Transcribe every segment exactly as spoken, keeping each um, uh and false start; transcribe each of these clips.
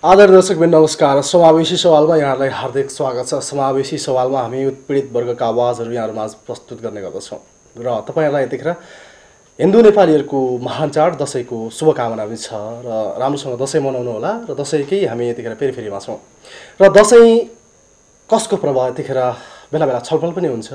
आदरणीय दर्शकवृन्द नमस्कार। समावेशी सवालमा यहाँलाई हार्दिक स्वागत छ। समावेशी सवालमा हामी उत्पीडित वर्गका आवाजहरू यहाँहरूमा प्रस्तुत गर्ने गर्दछौँ र तपाईहरुलाई यतिखेर हिन्दू नेपालीहरूको महान चाड दशैंको शुभकामना पनि छ र राम्रोसँग दशैं मनाउनु होला र दशैंकै हामी यतिखेर फेरिफेरिमा छौँ र दशैं कसको प्रभाव यतिखेर बेला बेला छलफल पनि हुन्छ।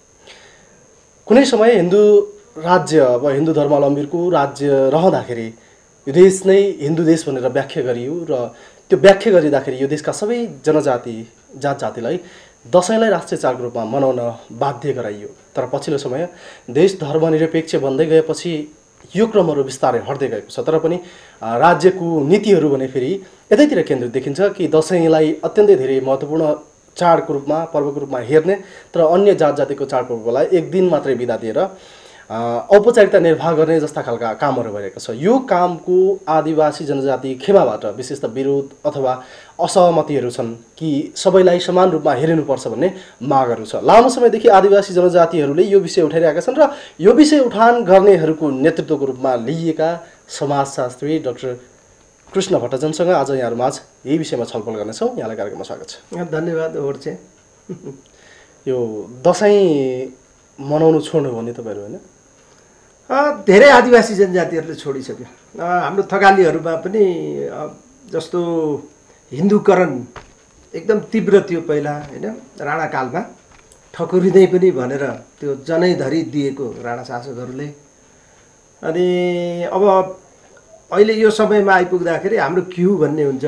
कुनै समय हिन्दू राज्य वा हिन्दू धर्मावलम्बीको राज्य रहँदाखेरि यो देश नै हिन्दू देश भनेर व्याख्या गरियो र त्यो व्याख्या गरिँदाखेरि यो देशका सबै जनजाति जात जातिलाई दशैंलाई राष्ट्रिय चाडको रूपमा मनाउन बाध्य गराइयो। तर पछिल्लो समय देश धर्मनिरपेक्ष बन्दै गएपछि यो क्रमहरू बिस्तारै हट्दै गएको छ। तर पनि राज्यको नीतिहरू भने फेरि यतैतिर केन्द्रित देखिन्छ कि दशैंलाई अत्यन्तै धेरै महत्त्वपूर्ण चाडको रूपमा पर्वको रूपमा हेर्ने तर अन्य जात जातिको चाडपर्वलाई एक दिन मात्रै बिदा दिएर औपचारिकता निर्वाह गर्ने जस्ता खालका कामहरू भइरहेको छ। यो कामको आदिवासी जनजाति खेमाबाट विशेष त विरोध अथवा असहमतिहरू छन् कि सबैलाई समान रूपमा हेरिनुपर्छ भन्ने मागहरू छ। लामो समयदेखि आदिवासी जनजातिहरूले यो विषय उठाइरहेका छन् र यो विषय उठान गर्नेहरूको नेतृत्वको रूपमा लिइएका समाजशास्त्री डाक्टर कृष्ण भट्टचनसँग आज यहाँहरूमाझ यही विषयमा छलफल गर्नेछौँ। यहाँलाई कार्यक्रममा स्वागत छ। धन्यवाद। ओर्चे यो दशैं मनाउनु छोड्नु भन्ने तपाईँहरू होइन? धेरै आदिवासी जनजातिहरूले छोडिसक्यो। हाम्रो थकालीहरूमा पनि जस्तो हिन्दूकरण एकदम तीव्र थियो पहिला होइन, राणाकालमा ठकुरिँदै पनि भनेर त्यो जनैधरी दिएको राणा शासकहरूले। अनि अब अहिले यो समयमा आइपुग्दाखेरि हाम्रो क्यु भन्ने हुन्छ,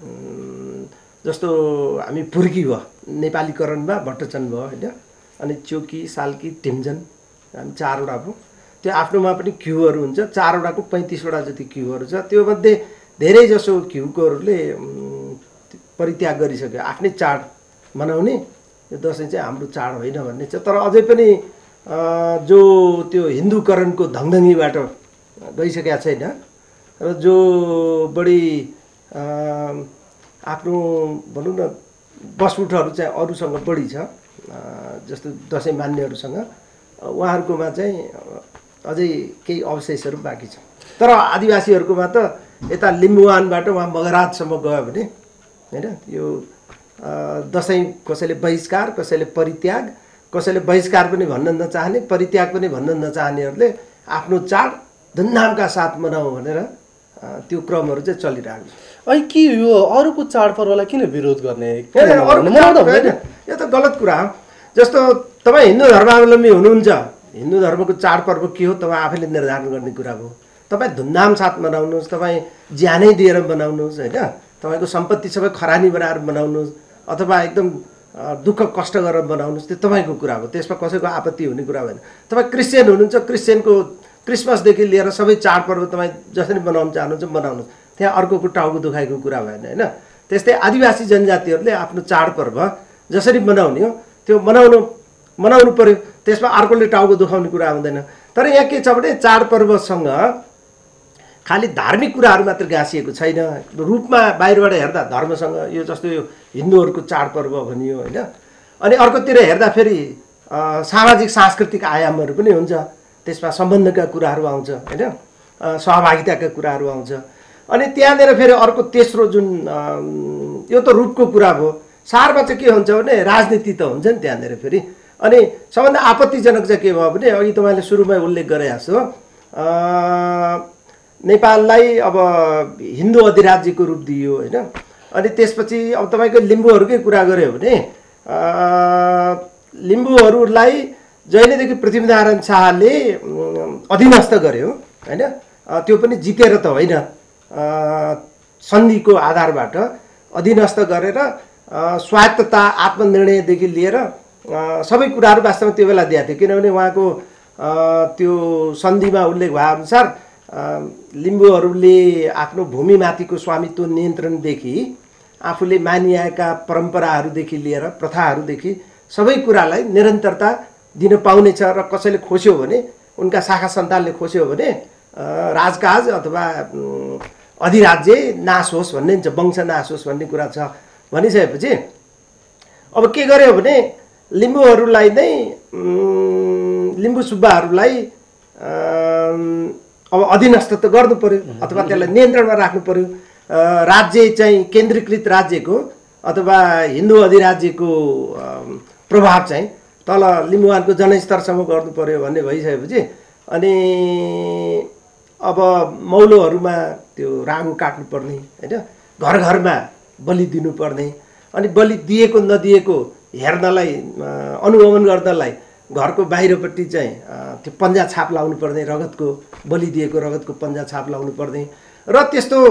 जस्तो हामी पुर्की भयो नेपालीकरणमा भट्टचन भयो होइन, अनि चोकी साल्की टिम्जन हामी चारवटा भयो। त्यो आफ्नोमा पनि क्युहरू हुन्छ, चारवटाको पैँतिसवटा जति क्युहरू छ। त्योमध्ये धेरै जसो क्युकोहरूले परित्याग गरिसक्यो, आफ्नै चाड मनाउने, यो दसैँ चाहिँ हाम्रो चाड होइन भन्ने छ। तर अझै पनि जो त्यो हिन्दूकरणको धङधङीबाट गइसकेका छैन र जो बढी आफ्नो भनौँ न बसउठहरू चाहिँ अरूसँग बढी छ, जस्तो दसैँ मान्नेहरूसँग, उहाँहरूकोमा चाहिँ अझै केही अवशेषहरू बाँकी छ। तर आदिवासीहरूकोमा त यता लिम्बुवानबाट उहाँ मगराजसम्म गयो भने होइन, यो दसैँ कसैले बहिष्कार, कसैले परित्याग, कसैले बहिष्कार पनि भन्न नचाहने, परित्याग पनि भन्न नचाहनेहरूले आफ्नो चाड धुमधामका साथ मनाऊ भनेर त्यो क्रमहरू चाहिँ चलिरहेको छ। अनि के यो अरूको चाडपर्वलाई किन विरोध गर्ने? यो त गलत कुरा हो। जस्तो तपाईँ हिन्दू धर्मावलम्बी हुनुहुन्छ, हिन्दू धर्मको चाडपर्व के हो तपाईँ आफैले निर्धारण गर्ने कुरा हो। तपाईँ धुमधाम साथ मनाउनुहोस्, तपाईँ ज्यानै दिएर मनाउनुहोस् होइन, तपाईँको सम्पत्ति सबै खरानी बनाएर मनाउनुहोस् अथवा एकदम दुःख कष्ट गरेर मनाउनुहोस्, त्यो तपाईँको कुरा हो। त्यसमा कसैको आपत्ति हुने कुरा होइन। तपाईँ क्रिस्चियन हुनुहुन्छ, क्रिस्चियनको क्रिसमसदेखि लिएर सबै चाडपर्व तपाईँ जसरी मनाउन चाहनुहुन्छ मनाउनुहोस्, त्यहाँ अर्कोको टाउको दुखाइको कुरा भएन होइन। त्यस्तै आदिवासी जनजातिहरूले आफ्नो चाडपर्व जसरी मनाउने हो त्यो मनाउनु मनाउनु पर्यो, त्यसमा अर्कोले टाउको दुखाउने कुरा हुँदैन। तर यहाँ के छ भने चाडपर्वसँग खालि धार्मिक कुराहरू मात्र गाँसिएको छैन, रूपमा बाहिरबाट हेर्दा धर्मसँग यो जस्तो यो हिन्दूहरूको चाडपर्व भनियो होइन। अनि अर्कोतिर हेर्दाखेरि सामाजिक सांस्कृतिक आयामहरू पनि हुन्छ, त्यसमा सम्बन्धका कुराहरू आउँछ होइन, सहभागिताका कुराहरू आउँछ। अनि त्यहाँनिर फेरि अर्को तेस्रो जुन यो त रूपको कुरा भयो, सारमा चाहिँ के हुन्छ भने राजनीति त हुन्छ नि त्यहाँनिर फेरि। अनि सबभन्दा आपत्तिजनक चाहिँ के भयो भने अघि तपाईँले सुरुमै उल्लेख गरे जस्तो नेपाललाई अब हिन्दू अधिराज्यको रूप दियो होइन। अनि त्यसपछि अब तपाईँको लिम्बूहरूकै कुरा गऱ्यो भने लिम्बूहरूलाई जहिलेदेखि पृथ्वीनारायण शाहले अधीनस्थ गर्यो होइन, त्यो पनि जितेर त होइन, सन्धिको आधारबाट अधीनस्थ गरेर स्वायत्तता आत्मनिर्णयदेखि लिएर सबै कुराहरू वास्तवमा त्यो बेला दिएको थियो। किनभने उहाँको त्यो सन्धिमा उल्लेख भएअनुसार लिम्बूहरूले आफ्नो भूमिमाथिको स्वामित्व नियन्त्रणदेखि आफूले मानिआएका परम्पराहरूदेखि लिएर प्रथाहरूदेखि सबै कुरालाई निरन्तरता दिन पाउनेछ र कसैले खोस्यो भने, उनका शाखा सन्तानले खोस्यो भने राजकाज अथवा अधिराज्य नाश होस् भन्ने छ, वंश नाश होस् भन्ने कुरा छ। भनिसकेपछि अब के गर्यो भने लिम्बूहरूलाई नै लिम्बू सुब्बाहरूलाई अब अधीनस्थ त गर्नु पर्यो अथवा त्यसलाई नियन्त्रणमा राख्नु पर्यो। राज्य चाहिँ केन्द्रीकृत राज्यको अथवा हिन्दू अधिराज्यको प्रभाव चाहिँ तल लिम्बुवानको जनस्तरसम्म गर्नु पर्यो भन्ने भइसकेपछि अनि अब मौलोहरूमा त्यो रागु काट्नुपर्ने होइन, घर घरमा बलि दिनुपर्ने, अनि बलि दिएको नदिएको हेर्नलाई अनुगमन गर्नलाई घरको बाहिरपट्टि चाहिँ त्यो पन्जा छाप लाउनु पर्ने, रगतको बलि दिएको रगतको पन्जा छाप लाउनु पर्ने र त्यस्तो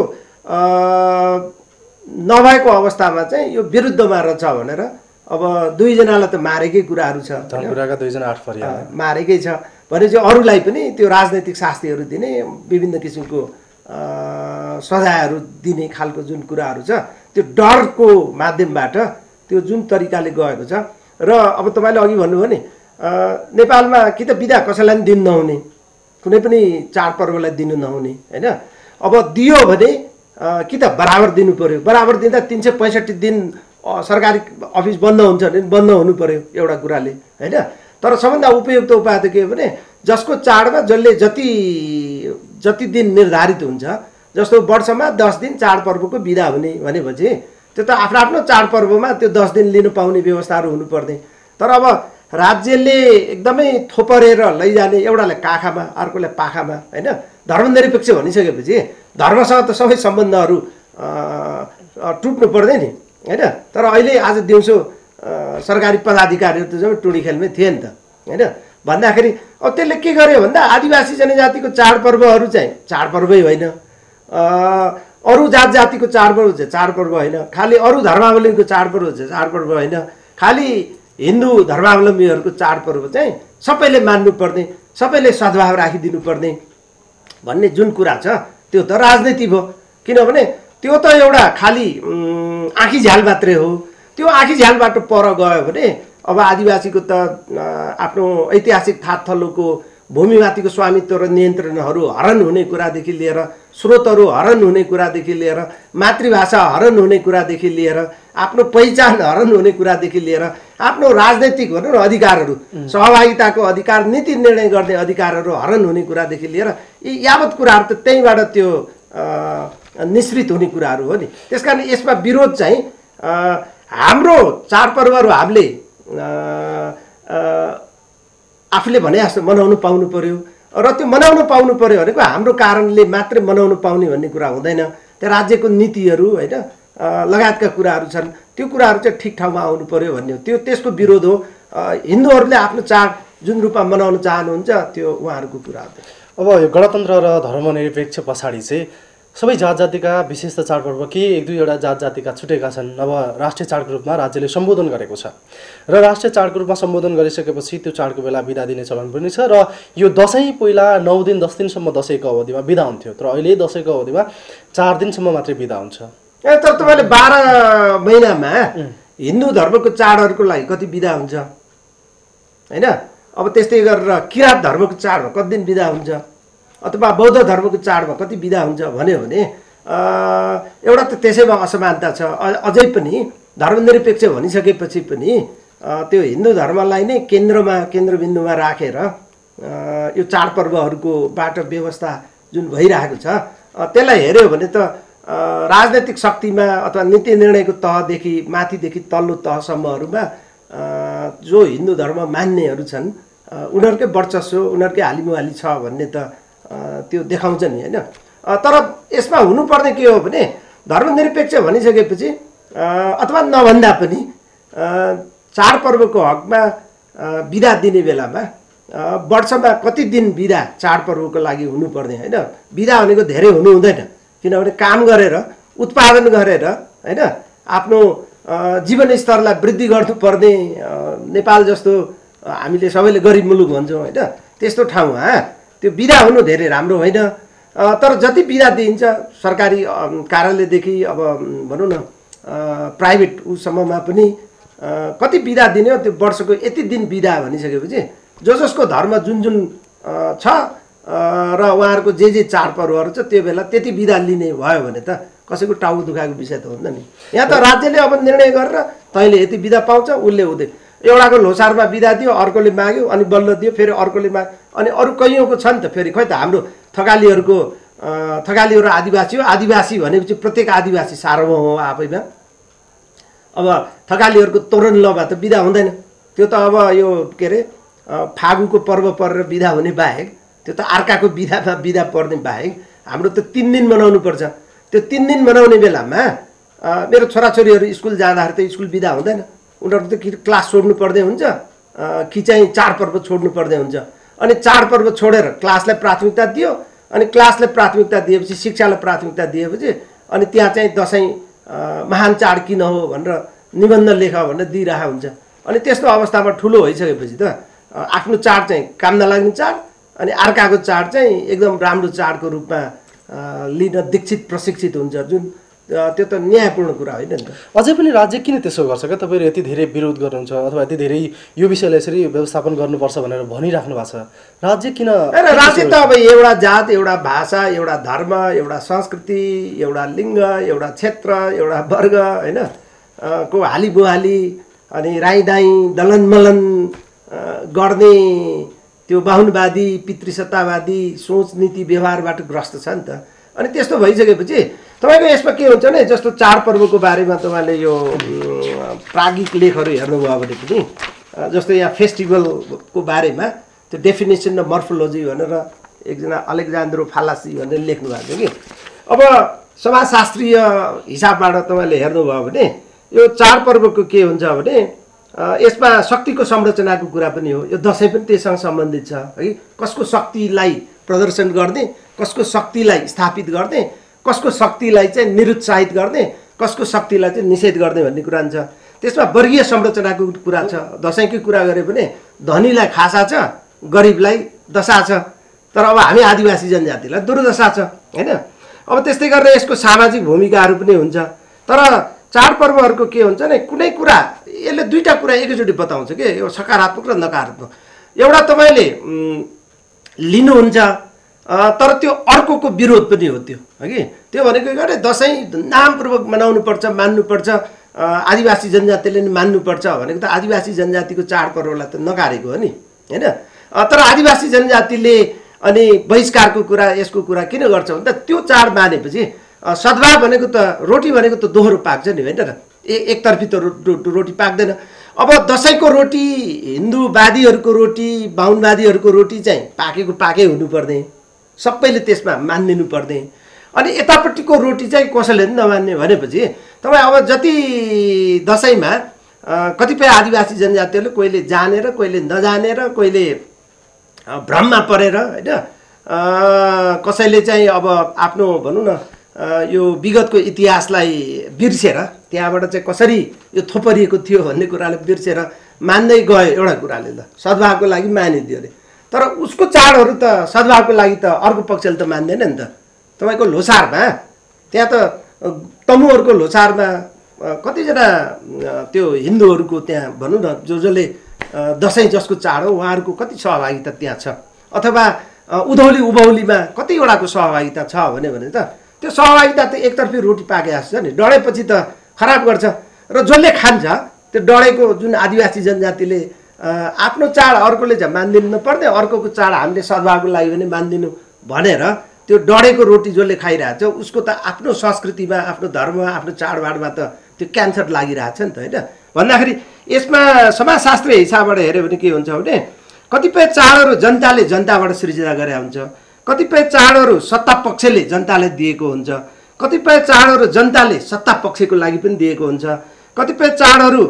नभएको अवस्थामा चाहिँ यो विरुद्धमा रहेछ भनेर अब दुईजनालाई त मारेकै कुराहरू छ, दुईजना आठ परिया मारेकै छ भनेपछि अरूलाई पनि त्यो राजनैतिक शास्तिहरू दिने, विभिन्न किसिमको सजायहरू दिने खालको जुन कुराहरू छ त्यो डरको माध्यमबाट त्यो जुन तरिकाले गएको छ। र अब तपाईँले अघि भन्नुभयो नि नेपालमा कि त बिदा कसैलाई पनि दिनु नहुने, कुनै पनि चाडपर्वलाई दिनु नहुने होइन, अब दियो भने कि त बराबर दिनु पर्यो, बराबर दिँदा तिन सय पैँसठी दिन सरकारी अफिस बन्द हुन्छ भने बन्द हुनु पर्यो एउटा कुराले होइन। तर सबभन्दा उपयुक्त उपाय त के हो भने जसको चाडमा जसले जति जति दिन निर्धारित हुन्छ, जस्तो वर्षमा दस दिन चाडपर्वको बिदा हुने भनेपछि त्यो त आफ्नो आफ्नो चाडपर्वमा त्यो दस दिन लिनु पाउने व्यवस्थाहरू हुनुपर्ने। तर अब राज्यले एकदमै थोपरेर लैजाने, एउटाले काखामा अर्कोले पाखामा होइन, धर्मनिरपेक्ष भनिसकेपछि धर्मसँग त सबै सम्बन्धहरू टुट्नु पर्दैन नि होइन। तर अहिले आज दिउँसो सरकारी पदाधिकारीहरू त जब टुडी खेलमै थिए नि त होइन। भन्दाखेरि अब त्यसले के गर्यो भन्दा आदिवासी जनजातिको चाडपर्वहरू चाहिँ चाडपर्वै होइन, अरू जात जातिको चाडपर्व चाहिँ चाडपर्व होइन, खालि अरू धर्मावलम्बीको चाडपर्व चाहिँ चाडपर्व होइन, खालि हिन्दू धर्मावलम्बीहरूको चाडपर्व चाहिँ सबैले मान्नुपर्ने, सबैले सद्भाव राखिदिनु पर्ने भन्ने जुन कुरा छ त्यो त राजनीति भयो। किनभने त्यो त एउटा खालि आँखी झ्याल मात्रै हो। त्यो आँखी झ्यालबाट पर गयो भने अब आदिवासीको त आफ्नो ऐतिहासिक थातथलोको भूमिमाथिको स्वामित्व र नियन्त्रणहरू हरण हुने कुरादेखि लिएर, स्रोतहरू हरण हुने कुरादेखि लिएर, मातृभाषा हरण हुने कुरादेखि लिएर, आफ्नो पहिचान हरण हुने कुरादेखि लिएर, आफ्नो राजनैतिक भनौँ न अधिकारहरू, सहभागिताको अधिकार, नीति निर्णय गर्ने अधिकारहरू हरण हुने कुरादेखि लिएर यी यावत कुराहरू त त्यहीँबाट त्यो निश्रित हुने कुराहरू हो नि। त्यस कारण यसमा विरोध चाहिँ हाम्रो चाडपर्वहरू हामीले आफूले भने जस्तो मनाउनु पाउनु पर्यो र त्यो मनाउनु पाउनु पर्यो भनेको हाम्रो कारणले मात्रै मनाउनु पाउने भन्ने कुरा हुँदैन। त्यो राज्यको नीतिहरू होइन लगायतका कुराहरू छन्, त्यो कुराहरू चाहिँ ठिक ठाउँमा आउनु पर्यो भन्ने हो। त्यो त्यसको विरोध हो। हिन्दूहरूले आफ्नो चाड जुन रूपमा मनाउन चाहनुहुन्छ त्यो उहाँहरूको कुरा हो। अब यो गणतन्त्र र धर्मनिरपेक्ष पछाडि चाहिँ सबै जात जातिका विशेष चाडपर्व के एक दुईवटा जात जातिका छुटेका छन्। अब राष्ट्रिय चाडको रूपमा राज्यले सम्बोधन गरेको छ र राष्ट्रिय चाडको रूपमा सम्बोधन गरिसकेपछि त्यो चाडको बेला बिदा दिने चलन पनि छ र यो दसैँ पहिला नौ दिन दस दिनसम्म दसैँको अवधिमा बिदा हुन्थ्यो, तर अहिले दसैँको अवधिमा चार दिनसम्म मात्रै बिदा हुन्छ। ए तर तपाईँले बाह्र महिनामा हिन्दू धर्मको चाडहरूको लागि कति बिदा हुन्छ होइन। अब त्यस्तै गरेर किराँत धर्मको चाडमा कति दिन बिदा हुन्छ अथवा बौद्ध धर्मको चाडमा कति बिदा हुन्छ भन्यो भने एउटा त त्यसैमा असमानता छ। अझै पनि धर्मनिरपेक्ष भनिसकेपछि पनि त्यो हिन्दू धर्मलाई नै केन्द्रमा केन्द्रबिन्दुमा राखेर यो चाडपर्वहरूको बाट व्यवस्था जुन भइरहेको छ त्यसलाई हेऱ्यो भने त राजनैतिक शक्तिमा अथवा नीति निर्णयको तहदेखि माथिदेखि तल्लो तहसम्महरूमा जो हिन्दू धर्म मान्नेहरू छन् उनीहरूकै वर्चस्व, उनीहरूकै हालिमुहाली छ भन्ने त त्यो देखाउँछ नि होइन। तर यसमा हुनुपर्ने के हो भने धर्मनिरपेक्ष भनिसकेपछि अथवा नभन्दा पनि चाडपर्वको हकमा बिदा दिने बेलामा वर्षमा कति दिन बिदा चाडपर्वको लागि हुनुपर्ने होइन। बिदा भनेको धेरै हुनु हुँदैन, किनभने काम गरेर उत्पादन गरेर होइन आफ्नो जीवन स्तरलाई वृद्धि गर्नुपर्ने नेपाल जस्तो हामीले सबैले गरिब मुलुक भन्छौँ होइन, त्यस्तो ठाउँमा त्यो बिदा हुनु धेरै राम्रो होइन। तर जति बिदा दिइन्छ सरकारी कार्यालयदेखि अब भनौँ न प्राइभेट उसम्ममा पनि कति बिदा दिने हो, त्यो वर्षको यति दिन बिदा भनिसकेपछि जो जसको धर्म जुन जुन छ र उहाँहरूको जे जे चाडपर्वहरू छ त्यो बेला त्यति बिदा लिने भयो भने त कसैको टाउको दुखाएको विषय त हुँदैन नि। यहाँ त राज्यले अब निर्णय गरेर तैँले यति बिदा पाउँछ, उसले हुँदैन। एउटाको लोसारमा बिदा दियो, अर्कोले माग्यो, अनि बल्ल दियो, फेरि अर्कोले माग्यो, अनि अरू कैयौँको छ नि त। फेरि खोइ त हाम्रो थकालीहरूको थकाली र आदिवासी हो। आदिवासी भनेपछि प्रत्येक आदिवासी सार्वभौम हो आफैमा। अब थकालीहरूको तोरण लभा त बिदा हुँदैन, त्यो त अब यो के अरे फागुको पर्व परेर बिदा हुने बाहेक, त्यो त अर्काको बिदामा बिदा पर्ने बाहेक हाम्रो त तिन दिन मनाउनु पर्छ। त्यो तिन दिन मनाउने बेलामा मेरो छोराछोरीहरू स्कुल जाँदाखेरि त स्कुल बिदा हुँदैन, उनीहरू त कि क्लास छोड्नु पर्ने हुन्छ कि चाहिँ चाडपर्व छोड्नु पर्ने हुन्छ। अनि चाडपर्व छोडेर क्लासलाई प्राथमिकता दियो, अनि क्लासलाई प्राथमिकता दिएपछि शिक्षालाई प्राथमिकता दिएपछि अनि त्यहाँ चाहिँ दसैँ महान चाड किन हो भनेर निबन्ध लेख भनेर दिइरहेको हुन्छ। अनि त्यस्तो अवस्थामा ठुलो भइसकेपछि त आफ्नो चाड चाहिँ काम नलाग्ने चाड अनि अर्काको चाड चाहिँ एकदम राम्रो चाडको रूपमा लिन दीक्षित प्रशिक्षित हुन्छ, जुन त्यो त न्यायपूर्ण कुरा होइन नि त। अझै पनि राज्य किन त्यसो गर्छ क्या? तपाईँहरू यति धेरै विरोध गर्नुहुन्छ अथवा यति धेरै यो विषयलाई यसरी व्यवस्थापन गर्नुपर्छ भनेर भनिराख्नु भएको छ, राज्य किन? राज्य त अब एउटा जात, एउटा भाषा, एउटा धर्म, एउटा संस्कृति, एउटा लिङ्ग, एउटा क्षेत्र, एउटा वर्ग होइन को हाली बुहाली अनि राई दाई दलन मलन गर्ने त्यो बाहुनवादी पितृसत्तावादी सोच नीति व्यवहारबाट ग्रस्त छ नि त। अनि त्यस्तो भइसकेपछि तपाईँको यसमा के हुन्छ भने जस्तो चाडपर्वको बारेमा तपाईँले यो प्राज्ञिक लेखहरू हेर्नुभयो भने पनि जस्तो यहाँ फेस्टिभलको बारेमा त्यो डेफिनेसन र मर्फोलोजी भनेर एकजना अलेक्जान्द्रो फालासी भनेर लेख्नु भएको थियो कि। अब समाजशास्त्रीय हिसाबबाट तपाईँले हेर्नुभयो भने यो चाडपर्वको के हुन्छ भने यसमा शक्तिको संरचनाको कुरा पनि हो। यो दसैँ पनि त्यससँग सम्बन्धित छ है, कसको शक्तिलाई प्रदर्शन गर्ने, कसको शक्तिलाई स्थापित गर्ने, कसको शक्तिलाई चाहिँ निरुत्साहित गर्ने, कसको शक्तिलाई चाहिँ निषेध गर्ने भन्ने कुरा छ। त्यसमा वर्गीय संरचनाको कुरा छ। दसैँको कुरा गरे भने धनीलाई खासा छ, गरिबलाई दशा छ, तर अब हामी आदिवासी जनजातिलाई दुर्दशा छ होइन। अब त्यस्तै गरेर यसको सामाजिक भूमिकाहरू पनि हुन्छ। तर चाडपर्वहरूको के हुन्छ भने कुनै कुरा यसले दुईवटा कुरा एकैचोटि बताउँछ कि यो सकारात्मक र नकारात्मक। एउटा तपाईँले लिनुहुन्छ तर त्यो अर्कोको विरोध पनि हो त्यो है। त्यो भनेको के भने दसैँ धुमधामपूर्वक मनाउनुपर्छ, मान्नुपर्छ, आदिवासी जनजातिले नि मान्नुपर्छ भनेको त आदिवासी जनजातिको चाडपर्वलाई त नकारेको हो नि होइन। तर आदिवासी जनजातिले अनि बहिष्कारको कुरा यसको कुरा किन गर्छ भने त त्यो चाड मानेपछि सद्भाव भनेको त रोटी भनेको त दोहोरो पाक्छ नि होइन र, ए एकतर्फी त रो, रोटी पाक्दैन। अब दसैँको रोटी हिन्दूवादीहरूको रोटी बाहुनवादीहरूको रोटी चाहिँ पाकेको पाकै हुनुपर्ने, सबैले त्यसमा मानिदिनु पर्ने। अनि यतापट्टिको रोटी चाहिँ कसैले पनि नमान्ने भनेपछि तपाईँ अब जति दसैँमा कतिपय आदिवासी जनजातिहरूले कोहीले जानेर कोहीले नजानेर कोहीले भ्रममा परेर होइन कसैले चाहिँ अब आफ्नो भनौँ न यो विगतको इतिहासलाई बिर्सेर त्यहाँबाट चाहिँ कसरी यो थोपरिएको थियो भन्ने कुराले बिर्सेर मान्दै गयो एउटा कुराले त सद्भावको लागि मानिदियो अरे। तर उसको चाडहरू त सद्भावको लागि त अर्को पक्षले त मान्दैन नि त। तपाईँको लोसारमा त्यहाँ त तमुहरूको लोसारमा कतिजना त्यो हिन्दूहरूको त्यहाँ भनौँ न जो जसले दसैँ जसको चाड हो उहाँहरूको कति सहभागिता त्यहाँ छ, अथवा उधौली उभौलीमा कतिवटाको सहभागिता छ भने भने त त्यो सहभागिता त एकतर्फी रोटी पाके जस्तो छ नि, डढेपछि त खराब गर्छ। र जसले खान्छ त्यो डढेको जुन आदिवासी जनजातिले आफ्नो चाड अर्कोले चाहिँ मानिदिनु नपर्ने, अर्कोको चाड हामीले सद्भावको लागि पनि मानिदिनु भनेर त्यो डढेको रोटी जसले खाइरहेको छ उसको त आफ्नो संस्कृतिमा आफ्नो धर्ममा आफ्नो चाडबाडमा त त्यो क्यान्सर लागिरहेको छ नि त होइन। भन्दाखेरि यसमा समाजशास्त्रीय हिसाबबाट हेऱ्यो भने के हुन्छ भने कतिपय चाडहरू जनताले जनताबाट सृजना गरे हुन्छ, कतिपय चाडहरू सत्ता पक्षले जनतालाई दिएको हुन्छ, कतिपय चाडहरू जनताले सत्ता पक्षको लागि पनि दिएको हुन्छ, कतिपय चाडहरू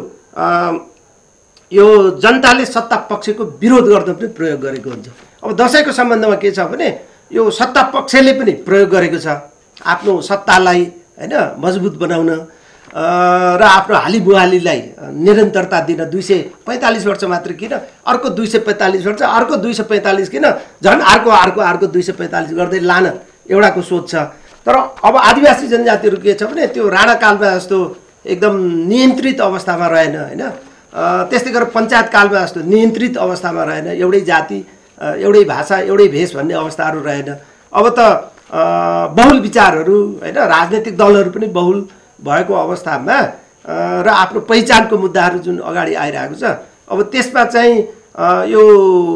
यो जनताले सत्ता पक्षको विरोध गर्न पनि प्रयोग गरेको हुन्छ। अब दसैँको सम्बन्धमा के छ भने यो सत्ता पक्षले पनि प्रयोग गरेको छ आफ्नो सत्तालाई होइन मजबुत बनाउन र आफ्नो हाली बुहालीलाई निरन्तरता दिन। दुई सय पैँतालिस वर्ष मात्र किन, अर्को दुई सय पैँतालिस वर्ष, अर्को दुई सय पैँतालिस किन, झन् अर्को अर्को अर्को दुई सय पैँतालिस गर्दै लान एउटाको सोच छ। तर अब आदिवासी जनजातिहरू के छ भने त्यो राणाकालमा जस्तो एकदम नियन्त्रित अवस्थामा रहेन होइन, त्यस्तै गरेर पञ्चायत कालमा जस्तो नियन्त्रित अवस्थामा रहेन, एउटै जाति एउटै भाषा एउटै भेष भन्ने अवस्थाहरू रहेन। अब त बहुल विचारहरू होइन राजनैतिक दलहरू पनि बहुल भएको अवस्थामा र आफ्नो पहिचानको मुद्दाहरू जुन अगाडि आइरहेको छ अब त्यसमा चाहिँ यो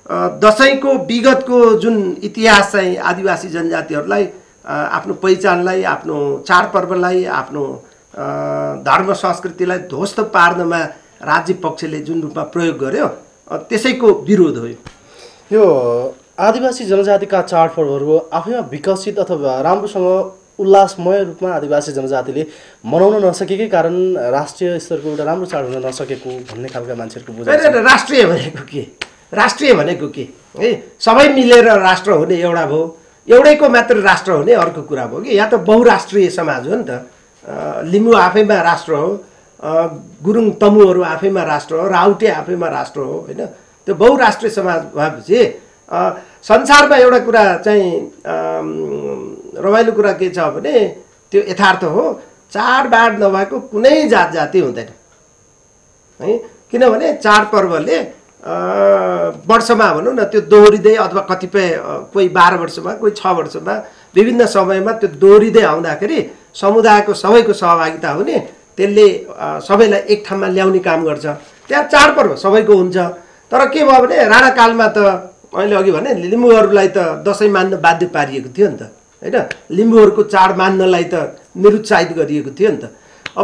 दसैँको विगतको जुन इतिहास चाहिँ आदिवासी जनजातिहरूलाई आफ्नो पहिचानलाई, आफ्नो चाडपर्वलाई, आफ्नो धर्म संस्कृतिलाई ध्वस्त पार्नमा राज्य पक्षले जुन रूपमा प्रयोग गर्यो त्यसैको विरोध हो। यो आदिवासी जनजातिका चाडपर्वहरू आफैमा विकसित अथवा राम्रोसँग उल्लासमय रूपमा आदिवासी जनजातिले मनाउन नसकेकै कारण राष्ट्रिय स्तरको एउटा राम्रो चाड हुन नसकेको भन्ने खालका मान्छेहरूको बुझाइ छ। राष्ट्रिय भनेको के, राष्ट्रिय भनेको के है, सबै मिलेर राष्ट्र हुने एउटा भयो, एउटैको मात्र राष्ट्र हुने अर्को कुरा भयो कि। यहाँ त बहुराष्ट्रिय समाज हो नि त। लिम्बू आफैमा राष्ट्र हो, गुरुङ तमुहरू आफैमा राष्ट्र हो, राउटे आफैमा राष्ट्र हो होइन। त्यो बहुराष्ट्रिय समाज भएपछि संसारमा एउटा कुरा चाहिँ रमाइलो कुरा के छ भने त्यो यथार्थ हो, चाडबाड नभएको कुनै जात जाति हुँदैन है। किनभने चाडपर्वले वर्षमा भनौँ न त्यो दोहोरिँदै अथवा कतिपय कोही बाह्र वर्षमा कोही छ वर्षमा विभिन्न समयमा त्यो दोहोरिँदै आउँदाखेरि समुदायको सबैको सहभागिता हुने, त्यसले सबैलाई एक ठाउँमा ल्याउने काम गर्छ। त्यहाँ चाडपर्व सबैको हुन्छ। तर के भयो भने राणाकालमा त मैले अघि भने लिम्बूहरूलाई त दसैँ मान्न बाध्य पारिएको थियो नि त होइन। लिम्बूहरूको चाड मान्नलाई त निरुत्साहित गरिएको थियो नि त। अब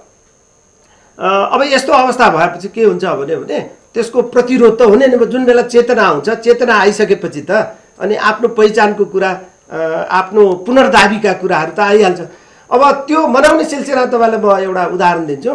अब यस्तो अवस्था भएपछि के हुन्छ भने त्यसको प्रतिरोध त हुने नि। जुन बेला चेतना आउँछ, चेतना आइसकेपछि त अनि आफ्नो पहिचानको कुरा, आफ्नो पुनर्दाबीका कुराहरू त आइहाल्छ। अब त्यो मनाउने सिलसिला तपाईँलाई म एउटा उदाहरण दिन्छु।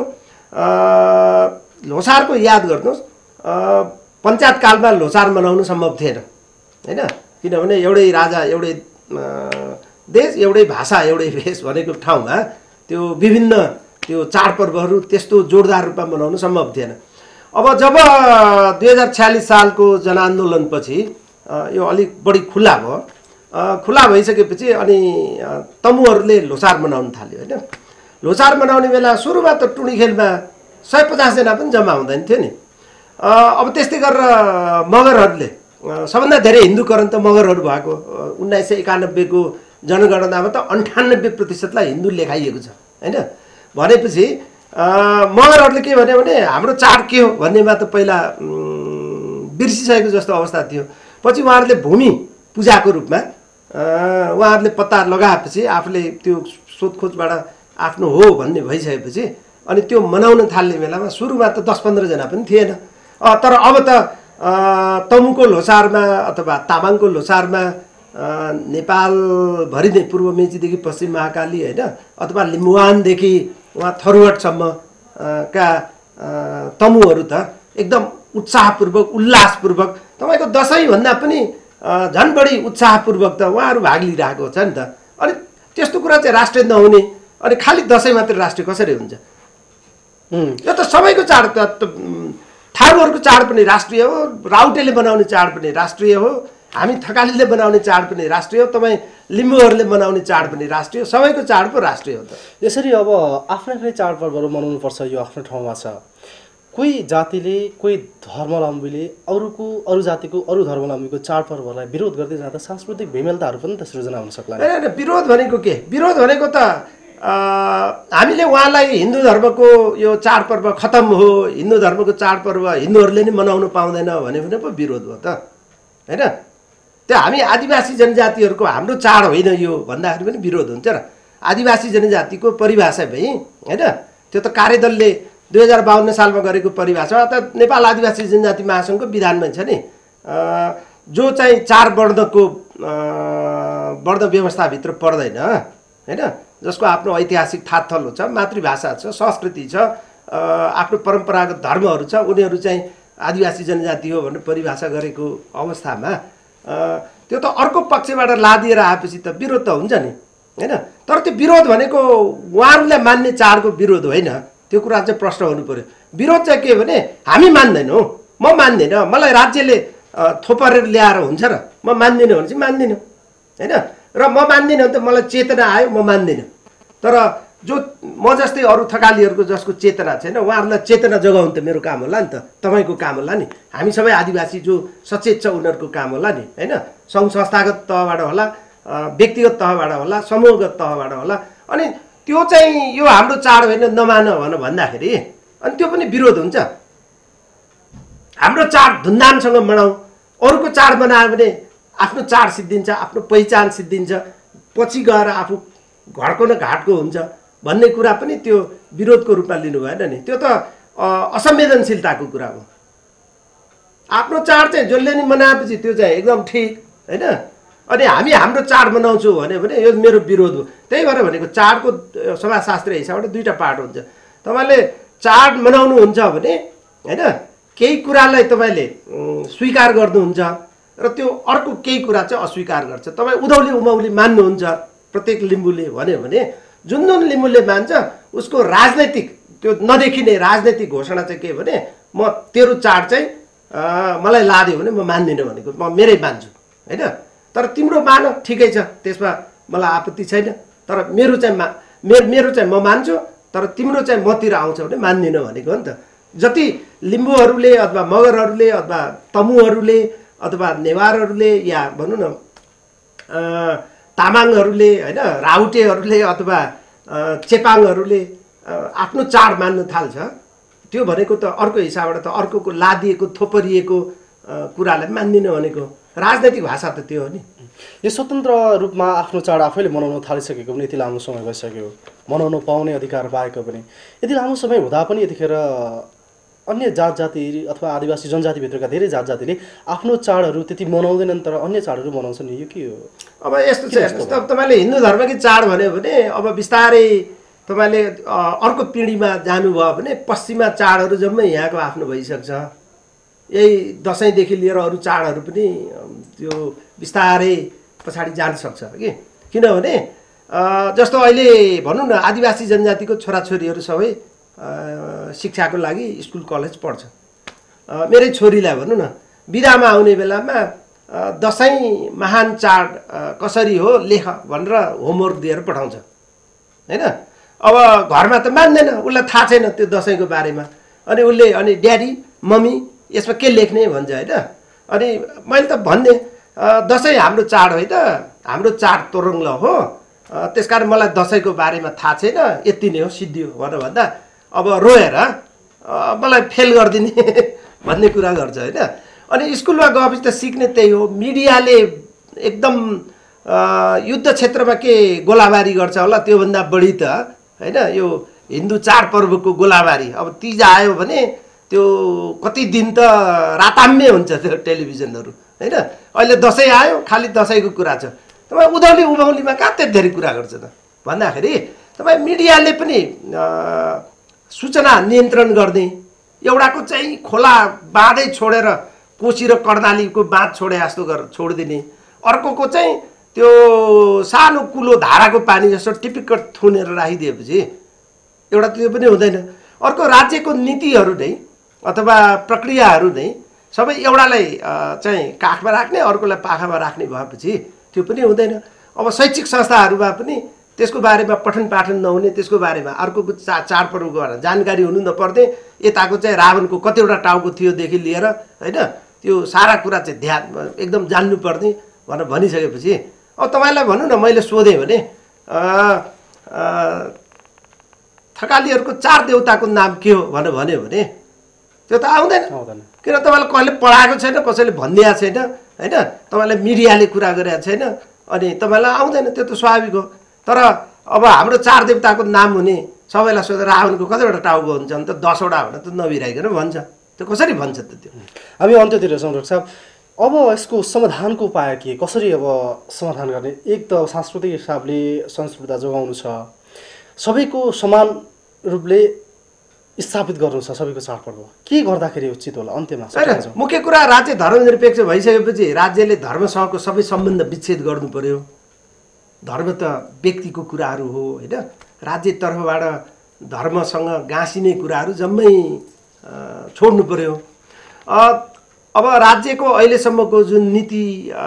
ल्होसारको याद गर्नुहोस्, पञ्चायतकालमा ल्होसार मनाउनु सम्भव थिएन होइन। किनभने एउटै राजा, एउटै देश, एउटै भाषा, एउटै भेष भनेको ठाउँमा त्यो विभिन्न त्यो चाडपर्वहरू त्यस्तो जोरदार रूपमा मनाउनु सम्भव थिएन। अब जब दुई हजार छ्यालिस सालको जनआन्दोलनपछि यो अलिक बढी खुला भयो, खुला भइसकेपछि अनि तमुहरूले ल्होसार मनाउन थाल्यो होइन। ल्होसार मनाउने बेला सुरुमा त टुँडी खेलमा सय पचासजना पनि जम्मा हुँदैन थियो नि। अब त्यस्तै गरेर मगरहरूले, सबभन्दा धेरै हिन्दूकरण त मगरहरू भएको, उन्नाइस सय एकानब्बेको जनगणनामा त अन्ठानब्बे प्रतिशतलाई हिन्दू लेखाइएको छ होइन। भनेपछि मगरहरूले के भन्यो भने हाम्रो चाड के हो भन्नेमा त पहिला बिर्सिसकेको जस्तो अवस्था थियो। पछि उहाँहरूले भूमि पूजाको रूपमा उहाँहरूले पत्ता लगाएपछि आफूले त्यो सोधखोजबाट आफ्नो हो भन्ने भइसकेपछि अनि त्यो मनाउन थाल्ने बेलामा सुरुमा त दस पन्ध्रजना पनि थिएन। तर अब त तमुको ल्होसारमा अथवा तामाङको ल्होसारमा नेपालभरि नै पूर्व मेचीदेखि पश्चिम महाकाली होइन अथवा लिम्बुवानदेखि उहाँ थरुवाटसम्म का तमुहरू त एकदम उत्साहपूर्वक, उल्लासपूर्वक, तपाईँको दसैँभन्दा पनि झन् बढी उत्साहपूर्वक त उहाँहरू भाग लिइरहेको छ नि त। अनि त्यस्तो कुरा चाहिँ राष्ट्रिय नहुने, अनि खालि दसैँ मात्रै राष्ट्रिय कसरी हुन्छ? यो त सबैको चाड त, थारूहरूको चाड पनि राष्ट्रिय हो, राउटेले बनाउने चाड पनि राष्ट्रिय हो, हामी थकालीले बनाउने चाड पनि राष्ट्रिय हो, तपाईँ लिम्बूहरूले मनाउने चाड पनि राष्ट्रिय हो, सबैको चाड पो राष्ट्रिय हो त। यसरी अब आफ्नै आफ्नै चाडपर्वहरू मनाउनुपर्छ, यो आफ्नो ठाउँमा छ। कोही जातिले, कोही धर्मावलम्बीले अरूको, अरू जातिको, अरू धर्मावलम्बीको चाडपर्वहरूलाई विरोध गर्दै जाँदा सांस्कृतिक भिन्नताहरू पनि त सृजना हुन सक्ला। होइन, विरोध भनेको के? विरोध भनेको त हामीले उहाँलाई हिन्दू धर्मको यो चाडपर्व खतम हो, हिन्दू धर्मको चाडपर्व हिन्दूहरूले नै मनाउनु पाउँदैन भने पनि पो विरोध हो त होइन। त्यो हामी आदिवासी जनजातिहरूको हाम्रो चाड होइन यो भन्दाखेरि पनि विरोध हुन्छ र। आदिवासी जनजातिको परिभाषा भई होइन, त्यो त कार्यदलले दुई हजार बाहन्न सालमा गरेको परिभाषा त नेपाल आदिवासी जनजाति महासङ्घको विधानमा छ नि। जो चाहिँ चार वर्णको वर्ण व्यवस्थाभित्र पर्दैन होइन, जसको आफ्नो ऐतिहासिक थातथलो छ, मातृभाषा छ, संस्कृति छ, आफ्नो परम्परागत धर्महरू छ, उनीहरू चाहिँ आदिवासी जनजाति हो भनेर परिभाषा गरेको अवस्थामा त्यो त अर्को पक्षबाट लादिएर आएपछि त विरोध त हुन्छ नि होइन। तर त्यो विरोध भनेको उहाँहरूलाई मान्ने चाडको विरोध होइन, त्यो कुरा चाहिँ प्रश्न हुनु पर्यो। विरोध चाहिँ के भने हामी मान्दैनौँ, म मान्दिनँ, मलाई राज्यले थोपरेर ल्याएर हुन्छ र म मान्दिनँ भने चाहिँ मान्दिनँ होइन। र म मान्दिनँ भने त मलाई चेतना आयो, म मान्दिनँ। तर जो म जस्तै अरू थकालीहरूको जसको चेतना छैन, उहाँहरूलाई चेतना जगाउनु त मेरो काम होला नि त, तपाईँको काम होला नि, हामी सबै आदिवासी जो सचेत छ उनीहरूको काम होला नि होइन। सङ्घ संस्थागत तहबाट होला, व्यक्तिगत तहबाट होला, समूहगत तहबाट होला। अनि त्यो चाहिँ यो हाम्रो चाड होइन नमान भनेर भन्दाखेरि अनि त्यो पनि विरोध हुन्छ। हाम्रो चाड धुमधामसँग मनाऊ, अरूको चाड मनायो भने आफ्नो चाड सिद्धिन्छ, आफ्नो पहिचान सिद्धिन्छ, पछि गएर आफू घरको न घाटको हुन्छ भन्ने कुरा पनि त्यो विरोधको रूपमा लिनु भएन नि। त्यो त असंवेदनशीलताको कुरा हो। आफ्नो चाड चाहिँ जसले नि मनाएपछि त्यो चाहिँ एकदम ठिक होइन। अनि हामी हाम्रो चाड मनाउँछौँ भन्यो भने यो मेरो विरोध हो। त्यही भएर भनेको चाडको समाजशास्त्रीय हिसाबबाट दुईवटा पार्ट हुन्छ। तपाईँले चाड मनाउनुहुन्छ भने होइन केही कुरालाई तपाईँले स्वीकार गर्नुहुन्छ र त्यो अर्को केही कुरा चाहिँ अस्वीकार गर्छ। तपाईँ उधौली उमौली मान्नुहुन्छ प्रत्येक लिम्बूले भन्यो भने जुन जुन लिम्बूले मान्छ उसको राजनैतिक त्यो नदेखिने राजनैतिक घोषणा चाहिँ के भने म तेरो चाड चाहिँ मलाई लादियो भने म मान्दिनँ भनेको, म मेरै मान्छु होइन। तर तिम्रो मान ठिकै छ, त्यसमा मलाई आपत्ति छैन। तर मेरो चाहिँ मा मेरो मेरो चाहिँ म मान्छु, तर तिम्रो चाहिँ मतिर आउँछ भने मान्दिनँ भनेको हो नि त। जति लिम्बूहरूले अथवा मगरहरूले अथवा तमुहरूले अथवा नेवारहरूले या भनौँ न तामाङहरूले होइन राउटेहरूले अथवा चेपाङहरूले आफ्नो चाड मान्न थाल्छ, त्यो भनेको त अर्को हिसाबबाट त अर्कोको लादिएको थोपरिएको कुरालाई मान्दिनँ भनेको राजनैतिक भाषा त त्यो हो नि। यो स्वतन्त्र रूपमा आफ्नो चाड आफैले मनाउन थालिसकेको पनि यति लामो समय भइसक्यो, मनाउन पाउने अधिकार पाएको पनि यति लामो समय हुँदा पनि यतिखेर अन्य जात जाति अथवा आदिवासी जनजातिभित्रका धेरै जात जातिले आफ्नो चाडहरू त्यति मनाउँदैनन् तर अन्य चाडहरू मनाउँछन्। यो के हो? अब यस्तो छ, यस्तो तपाईँले हिन्दू धर्मकै चाड भन्यो भने अब बिस्तारै तपाईँले अर्को पिँढीमा जानुभयो भने पश्चिमा चाडहरू जम्मै यहाँको आफ्नो भइसक्छ। यही दसैँदेखि लिएर अरू चाडहरू पनि त्यो बिस्तारै पछाडि जान सक्छ कि। किनभने जस्तो अहिले भनौँ न आदिवासी जनजातिको छोराछोरीहरू सबै शिक्षाको लागि स्कुल कलेज पढ्छ। मेरै छोरीलाई भनौँ न बिदामा आउने बेलामा दसैँ महान चाड कसरी हो लेख भनेर होमवर्क दिएर पठाउँछ होइन। अब घरमा त मान्दैन, उसलाई थाहा छैन त्यो दसैँको बारेमा। अनि उसले अनि ड्याडी मम्मी यसमा के लेख्ने भन्छ होइन। अनि मैले त भन्ने दसैँ हाम्रो चाड होइन, हाम्रो चाड तोरङ्ल हो, त्यसकारण मलाई दसैँको बारेमा थाहा छैन, यति नै हो सिद्धि हो भनेर भन्दा अब रोएर मलाई फेल गरिदिने भन्ने कुरा गर्छ होइन। अनि स्कुलमा गएपछि त सिक्ने त्यही हो। मिडियाले एकदम युद्ध क्षेत्रमा के गोलाबारी गर्छ होला त्योभन्दा बढी त होइन यो हिन्दू चाडपर्वको गोलाबारी। अब तिज आयो भने त्यो कति दिन त राताम्य हुन्छ त्यो टेलिभिजनहरू होइन। अहिले दसैँ आयो खालि दसैँको कुरा छ। तपाईँ उधौली उभौलीमा कहाँ त्यति धेरै कुरा गर्छ त भन्दाखेरि तपाईँ मिडियाले पनि सूचना नियन्त्रण गर्ने एउटाको चाहिँ खोला बाँधै छोडेर कोसी र कर्णालीको बाँध छोडे जस्तो गरेर छोडिदिने, अर्कोको चाहिँ त्यो सानो कुलो धाराको पानी जस्तो टिपिक्क थुनेर राखिदिएपछि एउटा त्यो पनि हुँदैन। अर्को राज्यको नीतिहरू नै अथवा प्रक्रियाहरू नै सबै एउटालाई चाहिँ काखमा राख्ने अर्कोलाई पाखामा राख्ने भएपछि त्यो पनि हुँदैन। अब शैक्षिक संस्थाहरूमा पनि त्यसको बारेमा पठन पाठन नहुने, त्यसको बारेमा अर्कोको चा चाडपर्वको बारेमा जानकारी हुनु नपर्ने, यताको चाहिँ रावणको कतिवटा टाउको थियोदेखि लिएर होइन त्यो सारा कुरा चाहिँ ध्यान एकदम जान्नुपर्ने भनेर भनिसकेपछि अब तपाईँलाई भनौँ न मैले सोधेँ भने थकालीहरूको चार देवताको नाम के हो भनेर भन्यो भने त्यो त आउँदैन। किन तपाईँलाई कहिले पढाएको छैन, कसैले भनिदिएको छैन होइन, तपाईँलाई मिडियाले कुरा गरेको छैन, अनि तपाईँलाई आउँदैन, त्यो त स्वाभाविक हो। तर अब हाम्रो चार देवताको नाम हुने सबैलाई सोधेर रावणको कतिवटा टाउको हुन्छ भने त दसवटा भनेर त नबिराइकन भन्छ, त्यो कसरी भन्छ त? त्यो हामी अन्त्यतिर छौँ डाक्टर साहब। अब यसको समाधानको उपाय के, कसरी अब समाधान गर्ने? एक त सांस्कृतिक हिसाबले संस्कृति जोगाउनु छ, सबैको समान रूपले स्थापित गर्नु छ सबैको चाडपर्व, के गर्दाखेरि उचित होला अन्त्यमा? मुख्य कुरा राज्य धर्मनिरपेक्ष भइसकेपछि राज्यले धर्मसँगको सबै सम्बन्ध विच्छेद गर्नु पर्यो। धर्म त व्यक्तिको कुराहरू हो होइन, राज्य तर्फबाट धर्मसँग गाँसिने कुराहरू जम्मै छोड्नु पर्यो। अब राज्यको अहिलेसम्मको जुन नीति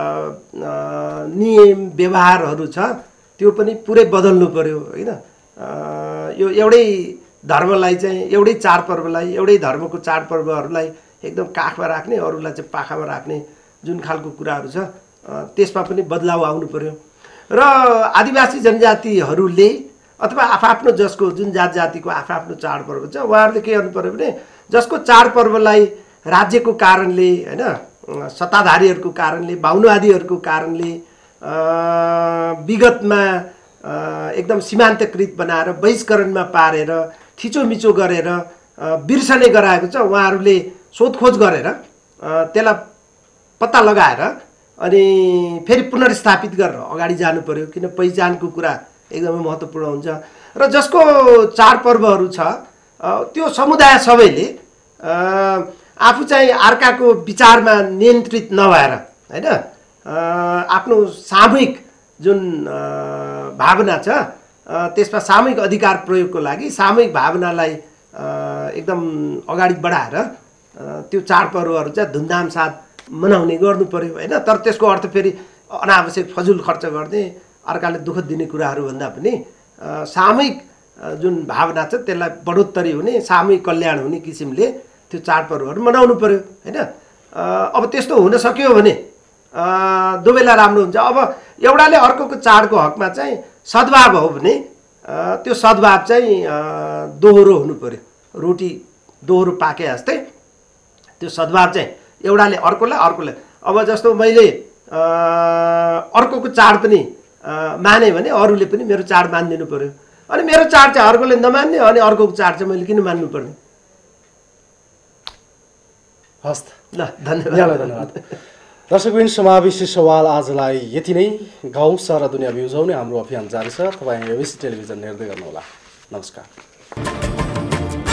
नियम व्यवहारहरू छ त्यो पनि पुरै बदल्नु पर्यो होइन। यो एउटै धर्मलाई चाहिँ एउटै चाडपर्वलाई एउटै धर्मको चाडपर्वहरूलाई एकदम काखमा राख्ने अरूलाई चाहिँ पाखामा राख्ने जुन खालको कुराहरू छ त्यसमा पनि बदलाव आउनु पर्यो। र आदिवासी जनजातिहरूले अथवा आफआफ्नो जसको जुन जात जातिको आफआफ्नो चाडपर्व छ उहाँहरूले के गर्नु पर्यो भने जसको चाडपर्वलाई राज्यको कारणले होइन सत्ताधारीहरूको कारणले, बाहुनवादीहरूको कारणले विगतमा एकदम सीमान्तकृत बनाएर बहिष्करणमा पारेर थिचोमिचो गरेर बिर्सने गराएको छ। उहाँहरूले सोधखोज गरेर त्यसलाई पत्ता लगाएर अनि फेरि पुनर्स्थापित गरेर अगाडि जानु पर्यो, किन पहिचानको कुरा एकदमै महत्त्वपूर्ण हुन्छ। र जसको चाडपर्वहरू छ त्यो समुदाय सबैले आफू चाहिँ अर्काको विचारमा नियन्त्रित नभएर होइन आफ्नो सामूहिक जुन भावना छ त्यसमा सामूहिक अधिकार प्रयोगको लागि सामूहिक भावनालाई एकदम अगाडि बढाएर त्यो चाडपर्वहरू चाहिँ धुमधाम साथ मनाउने गर्नु पर्यो होइन। तर त्यसको अर्थ फेरि अनावश्यक फजुल खर्च गर्ने, अर्काले दुःख दिने कुराहरू भन्दा पनि सामूहिक जुन भावना छ त्यसलाई बढोत्तरी हुने, सामूहिक कल्याण हुने किसिमले त्यो चाडपर्वहरू मनाउनु पर्यो होइन। अब त्यस्तो हुन सक्यो भने दुवैलाई राम्रो हुन्छ। अब एउटाले अर्कोको चाडको हकमा चाहिँ सद्भाव हो भने त्यो सद्भाव चाहिँ दोहोरो हुनु पर्यो, रोटी दोहोरो पाके जस्तै त्यो सद्भाव चाहिँ एउटाले अर्कोलाई अर्कोलाई। अब जस्तो मैले अर्कोको चाड पनि माने भने अरूले पनि मेरो चाड मानिदिनु पर्यो। अनि मेरो चाड चाहिँ अर्कोले नमान्ने अनि अर्कोको चाड चाहिँ मैले किन मान्नुपर्ने? हस् ल धन्यवाद धन्यवाद। दर्शकबिन समावेशी सवाल आजलाई यति नै। गाउँ सहर दुनियाँ बिउजाउने हाम्रो अभियान जारी छ। तपाईँ एबिसी टेलिभिजन हेर्दै गर्नुहोला। नमस्कार।